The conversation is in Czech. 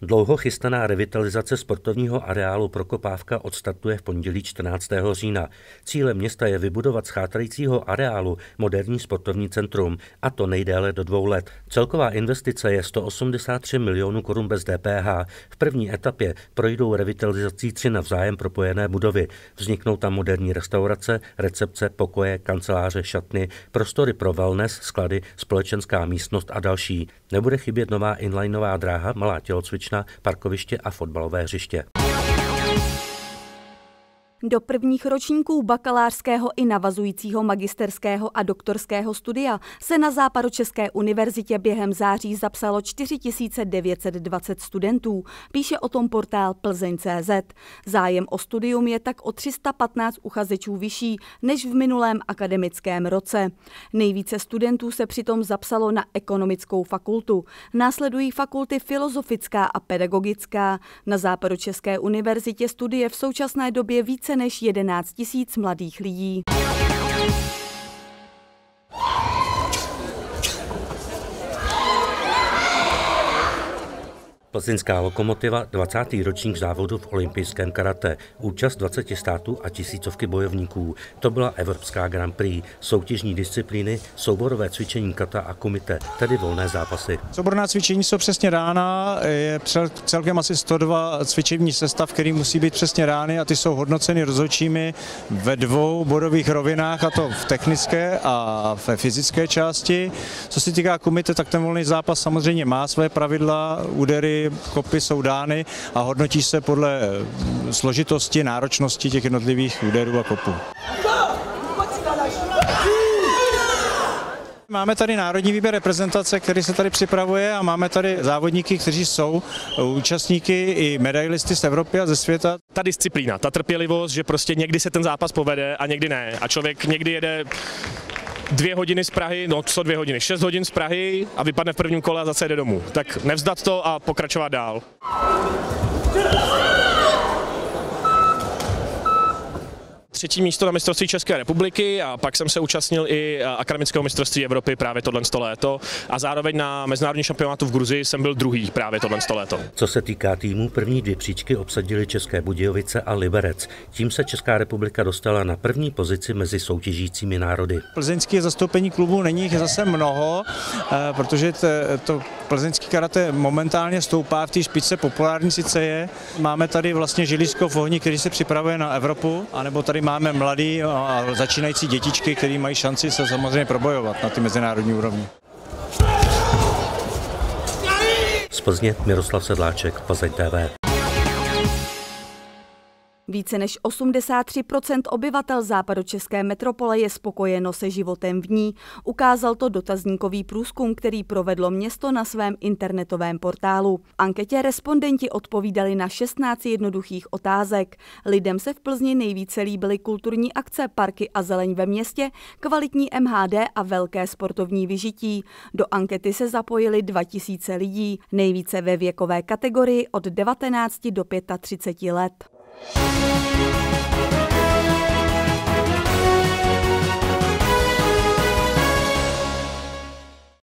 Dlouho chystaná revitalizace sportovního areálu Prokopávka odstartuje v pondělí 14. října. Cílem města je vybudovat z chátrajícího areálu moderní sportovní centrum, a to nejdéle do 2 let. Celková investice je 183 milionů korun bez DPH. V první etapě projdou revitalizací 3 navzájem propojené budovy. Vzniknou tam moderní restaurace, recepce, pokoje, kanceláře, šatny, prostory pro wellness, sklady, společenská místnost a další. Nebude chybět nová inlineová dráha, malá tělocvična, parkoviště a fotbalové hřiště. Do prvních ročníků bakalářského i navazujícího magisterského a doktorského studia se na Západočeské univerzitě během září zapsalo 4920 studentů, píše o tom portál Plzeň.cz. Zájem o studium je tak o 315 uchazečů vyšší než v minulém akademickém roce. Nejvíce studentů se přitom zapsalo na ekonomickou fakultu. Následují fakulty filozofická a pedagogická. Na Západočeské univerzitě studuje v současné době více než 11 000 mladých lidí. Plzeňská Lokomotiva, 20. ročník závodu v olympijském karate, účast 20 států a tisícovky bojovníků. To byla Evropská Grand Prix, soutěžní disciplíny, souborové cvičení kata a kumite, tedy volné zápasy. Souborná cvičení jsou přesně rána, je celkem asi 102 cvičební sestav, které musí být přesně rány, a ty jsou hodnoceny rozhodčími ve 2 bodových rovinách, a to v technické a ve fyzické části. Co se týká kumite, tak ten volný zápas samozřejmě má své pravidla, údery, kopy jsou dány a hodnotí se podle složitosti, náročnosti těch jednotlivých úderů a kopů. Máme tady národní výběr reprezentace, který se tady připravuje, a máme tady závodníky, kteří jsou účastníky i medailisty z Evropy a ze světa. Ta disciplína, ta trpělivost, že prostě někdy se ten zápas povede a někdy ne. A člověk někdy jede 2 hodiny z Prahy, 2 hodiny, 6 hodin z Prahy a vypadne v prvním kole a zase jede domů. Tak nevzdat to a pokračovat dál. Třetí místo na mistrovství České republiky, a pak jsem se účastnil i akademického mistrovství Evropy právě tohle léto, a zároveň na mezinárodním šampionátu v Gruzii jsem byl druhý právě tohle léto. Co se týká týmů, první 2 příčky obsadili České Budějovice a Liberec. Tím se Česká republika dostala na první pozici mezi soutěžícími národy. Plzeňské zastoupení klubu není jich zase mnoho, protože to plzeňský karate momentálně stoupá v té špičce, populární sice je. Máme tady vlastně Žilisko v ohni, který se připravuje na Evropu, anebo tady máme mladý a začínající dětičky, který mají šanci se samozřejmě probojovat na ty mezinárodní úrovni. Z Plzně Miroslav Sedláček, Plzeň TV. Více než 83% obyvatel západočeské metropole je spokojeno se životem v ní. Ukázal to dotazníkový průzkum, který provedlo město na svém internetovém portálu. V anketě respondenti odpovídali na 16 jednoduchých otázek. Lidem se v Plzni nejvíce líbily kulturní akce, parky a zeleň ve městě, kvalitní MHD a velké sportovní vyžití. Do ankety se zapojili 2000 lidí, nejvíce ve věkové kategorii od 19 do 35 let.